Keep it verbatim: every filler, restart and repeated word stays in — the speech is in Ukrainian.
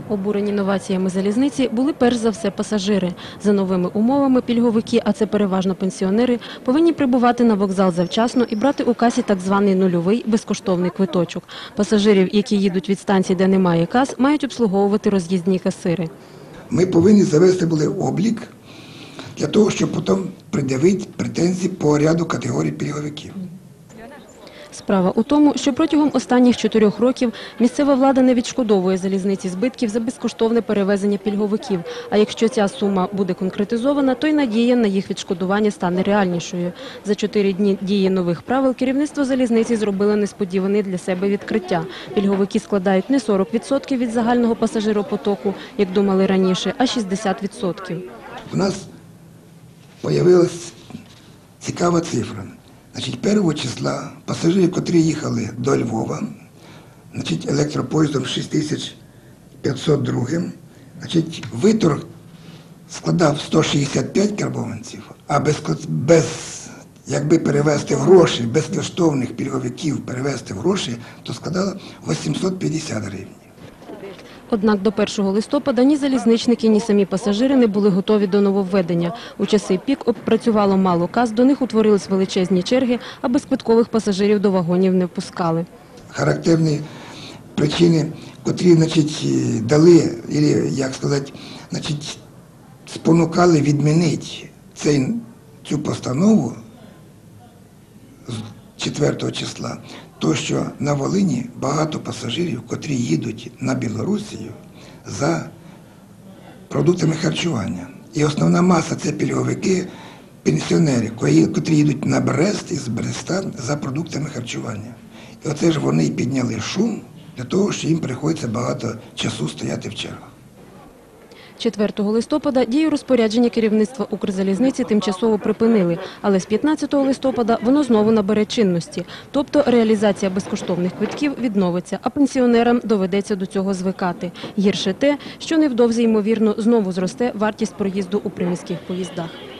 Обурені новаціями залізниці були перш за все пасажири. За новими умовами пільговики, а це переважно пенсіонери, повинні прибувати на вокзал завчасно і брати у касі так званий нульовий безкоштовний квиточок. Пасажирів, які їдуть від станцій, де немає кас, мають обслуговувати роз'їзні касири. Ми повинні завести були облік для того, щоб потім пред'явити претензії по ряду категорій пільговиків. Справа у тому, що протягом останніх чотирьох років місцева влада не відшкодовує залізниці збитків за безкоштовне перевезення пільговиків. А якщо ця сума буде конкретизована, то й надія на їх відшкодування стане реальнішою. За чотири дні дії нових правил керівництво залізниці зробило несподіване для себе відкриття. Пільговики складають не сорок відсотків від загального пасажиропотоку, як думали раніше, а шістдесят відсотків. У нас з'явилася цікава цифра. Значить, першого числа пасажирів, котрі їхали до Львова, значить, електропоїздом шість тисяч п'ятсот два, значить, виторг складав сто шістдесят п'ять карбованців, а без, без, якби перевести в гроші, безкоштовних пільговиків перевести в гроші, то складало вісімсот п'ятдесят гривень. Однак до першого листопада ні залізничники, ні самі пасажири не були готові до нововведення. У часи пік працювало мало кас, до них утворились величезні черги, а безквиткових пасажирів до вагонів не впускали. Характерні причини, котрі, значить, дали, як сказати, значить, спонукали відмінити цей, цю постанову з четвертого числа, то, що на Волині багато пасажирів, котрі їдуть на Білорусію за продуктами харчування. І основна маса – це пільговики, пенсіонери, котрі їдуть на Брест і з Бреста за продуктами харчування. І оце ж вони підняли шум для того, що їм приходиться багато часу стояти в чергах. четвертого листопада дію розпорядження керівництва Укрзалізниці тимчасово припинили, але з п'ятнадцятого листопада воно знову набере чинності. Тобто реалізація безкоштовних квитків відновиться, а пенсіонерам доведеться до цього звикати. Гірше те, що невдовзі, ймовірно, знову зросте вартість проїзду у приміських поїздах.